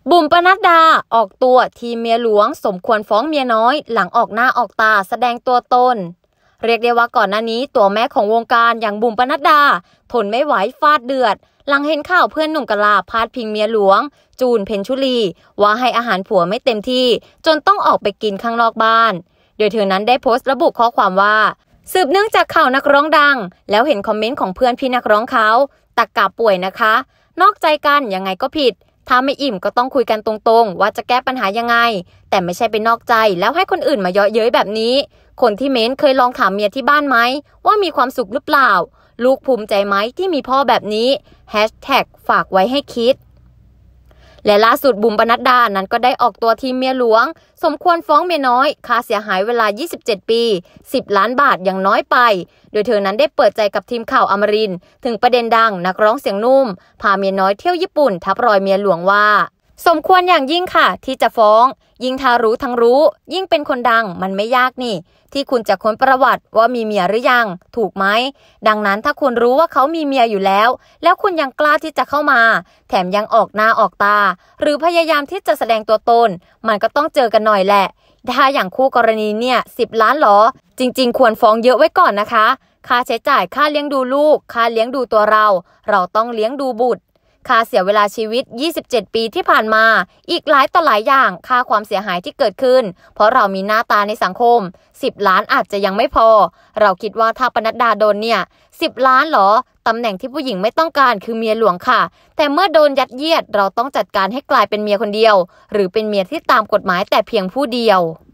บุ๋มปนัดดาออกตัวทีมเมียหลวงสมควรฟ้องเมียน้อยหลังออกหน้าออกตาแสดงตัวตนเรียกได้ว่าก่อนหน้านี้ตัวแม่ของวงการอย่างบุ๋มปนัดดาทนไม่ไหวฟาดเดือดหลังเห็นข่าวเพื่อนหนุ่มกะลาพาดพิงเมียหลวงจูนเพ็ญชุลีว่าให้อาหารผัวไม่เต็มที่จนต้องออกไปกินข้างนอกบ้านโดยเธอนั้นได้โพสต์ระบุข้อความว่าสืบเนื่องจากข่าวนักร้องดังแล้วเห็นคอมเมนต์ของเพื่อนพี่นักร้องเขาตะกะป่วยนะคะนอกใจกันยังไงก็ผิดถ้าไม่อิ่มก็ต้องคุยกันตรงๆว่าจะแก้ปัญหายังไงแต่ไม่ใช่ไปนอกใจแล้วให้คนอื่นมาเยาะเย้ยแบบนี้คนที่เม้นเคยลองถามเมียที่บ้านไหมว่ามีความสุขหรือเปล่าลูกภูมิใจไหมที่มีพ่อแบบนี้#ฝากไว้ให้คิดและล่าสุดบุ๋มปนัดดานั้นก็ได้ออกตัวทีมเมียหลวงสมควรฟ้องเมียน้อยค่าเสียหายเวลา27ปี10 ล้านบาทอย่างน้อยไปโดยเธอนั้นได้เปิดใจกับทีมข่าวอมรินทร์ถึงประเด็นดังนักร้องเสียงนุ่มพาเมียน้อยเที่ยวญี่ปุ่นทับรอยเมียหลวงว่าสมควรอย่างยิ่งค่ะที่จะฟ้องยิ่งถ้ารู้ทั้งรู้ยิ่งเป็นคนดังมันไม่ยากนี่ที่คุณจะค้นประวัติว่ามีเมียหรือยังถูกไหมดังนั้นถ้าคุณรู้ว่าเขามีเมียอยู่แล้วคุณยังกล้าที่จะเข้ามาแถมยังออกหน้าออกตาหรือพยายามที่จะแสดงตัวตนมันก็ต้องเจอกันหน่อยแหละถ้าอย่างคู่กรณีเนี่ย10 ล้านหรอจริงๆควรฟ้องเยอะไว้ก่อนนะคะค่าใช้จ่ายค่าเลี้ยงดูลูกค่าเลี้ยงดูตัวเราต้องเลี้ยงดูบุตรค่าเสียเวลาชีวิต27ปีที่ผ่านมาอีกหลายต่อหลายอย่างค่าความเสียหายที่เกิดขึ้นเพราะเรามีหน้าตาในสังคม10 ล้านอาจจะยังไม่พอเราคิดว่าถ้าปนัดดาโดนเนี่ย10 ล้านหรอตำแหน่งที่ผู้หญิงไม่ต้องการคือเมียหลวงค่ะแต่เมื่อโดนยัดเยียดเราต้องจัดการให้กลายเป็นเมียคนเดียวหรือเป็นเมียที่ตามกฎหมายแต่เพียงผู้เดียว